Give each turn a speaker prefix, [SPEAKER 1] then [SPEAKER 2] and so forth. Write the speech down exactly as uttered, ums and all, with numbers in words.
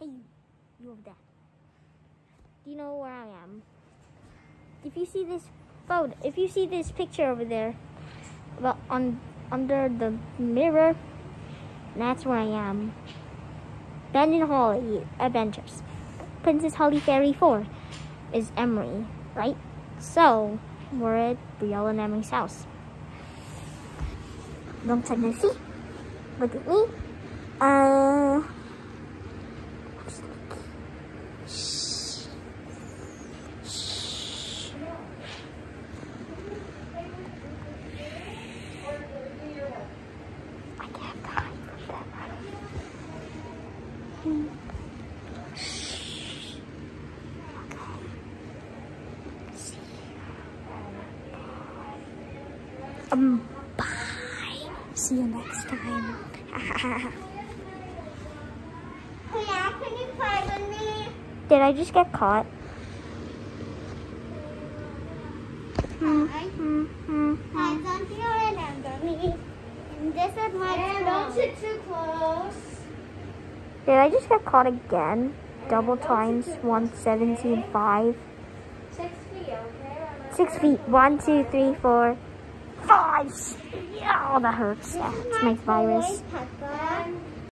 [SPEAKER 1] Hey, you over there. Do you know where I am? If you see this photo, if you see this picture over there, well, on under the mirror, that's where I am. Ben and Holly Adventures. Princess Holly Fairy four is Emerie, right? So, we're at Brielle and Emerie's house. Long time no see. Look at me. Uh... Shh. Shh. I can't have time for that. Hmm. Shh. Okay. See you. Um, bye. See you next time.
[SPEAKER 2] Yeah, can you play with me?
[SPEAKER 1] Did I just get caught? Hmm,
[SPEAKER 2] Hi.
[SPEAKER 1] hmm, hmm, hmm.
[SPEAKER 2] Hi, don't you remember me? And this is my yeah, don't sit too close.
[SPEAKER 1] Did I just get caught again? Double times one seventeen five.
[SPEAKER 2] Six feet, okay?
[SPEAKER 1] Six feet. One, two, three, four, five. Yeah, oh, that hurts. Yeah, it's my virus.
[SPEAKER 2] Papa.